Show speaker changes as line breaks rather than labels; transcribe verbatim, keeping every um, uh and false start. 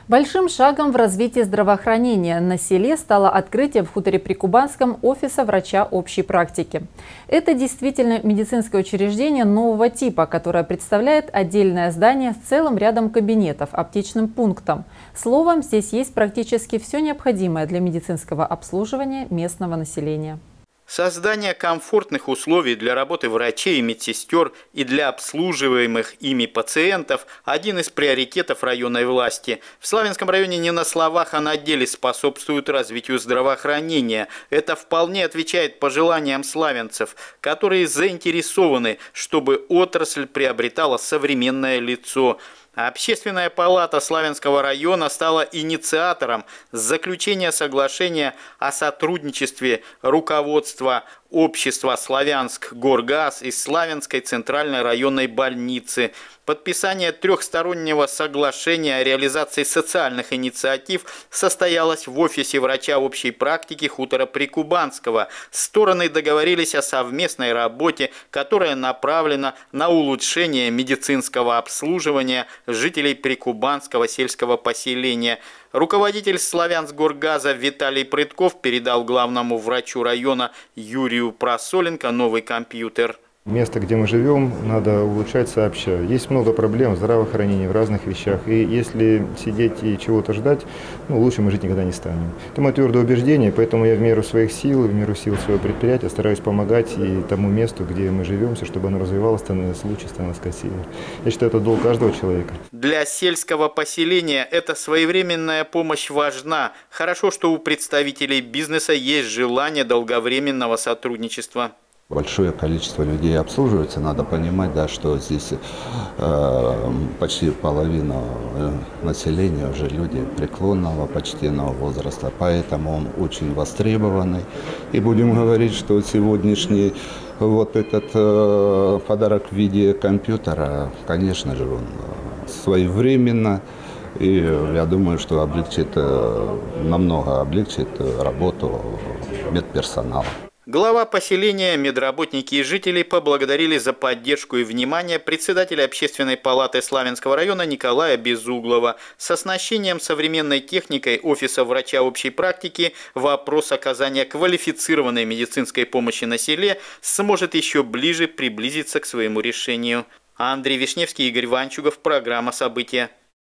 Большим шагом в развитии здравоохранения на селе стало открытие в хуторе Прикубанском офиса врача общей практики. Это действительно медицинское учреждение нового типа, которое представляет отдельное здание с целым рядом кабинетов, аптечным пунктом. Словом, здесь есть практически все необходимое для медицинского обслуживания местного населения.
Создание комфортных условий для работы врачей и медсестер и для обслуживаемых ими пациентов – один из приоритетов районной власти. В Славянском районе не на словах, а на деле способствует развитию здравоохранения. Это вполне отвечает пожеланиям славянцев, которые заинтересованы, чтобы отрасль приобретала современное лицо. Общественная палата Славянского района стала инициатором заключения соглашения о сотрудничестве руководства общества «Славянск-Горгаз» и Славянской центральной районной больницы. Подписание трехстороннего соглашения о реализации социальных инициатив состоялось в офисе врача общей практики хутора Прикубанского. Стороны договорились о совместной работе, которая направлена на улучшение медицинского обслуживания жителей Прикубанского сельского поселения. Руководитель Славянск-Горгаза Виталий Прытков передал главному врачу района Юрию Просоленко новый компьютер.
Место, где мы живем, надо улучшать сообща. Есть много проблем в здравоохранении, в разных вещах. И если сидеть и чего-то ждать, ну, лучше мы жить никогда не станем. Это мое твердое убеждение, поэтому я в меру своих сил, в меру сил своего предприятия стараюсь помогать и тому месту, где мы живем, чтобы оно развивалось, становилось лучше, становилось красивее. Я считаю, это долг каждого человека.
Для сельского поселения эта своевременная помощь важна. Хорошо, что у представителей бизнеса есть желание долговременного сотрудничества.
Большое количество людей обслуживается, надо понимать, да, что здесь э, почти половина населения уже люди преклонного, почтенного возраста, поэтому он очень востребованный. И будем говорить, что сегодняшний вот этот э, подарок в виде компьютера, конечно же, он своевременно, и я думаю, что облегчит, намного облегчит работу медперсонала.
Глава поселения, медработники и жители поблагодарили за поддержку и внимание председателя общественной палаты Славянского района Николая Безуглова. С оснащением современной техникой офиса врача общей практики вопрос оказания квалифицированной медицинской помощи на селе сможет еще ближе приблизиться к своему решению. Андрей Вишневский, Игорь Ванчугов, программа «События».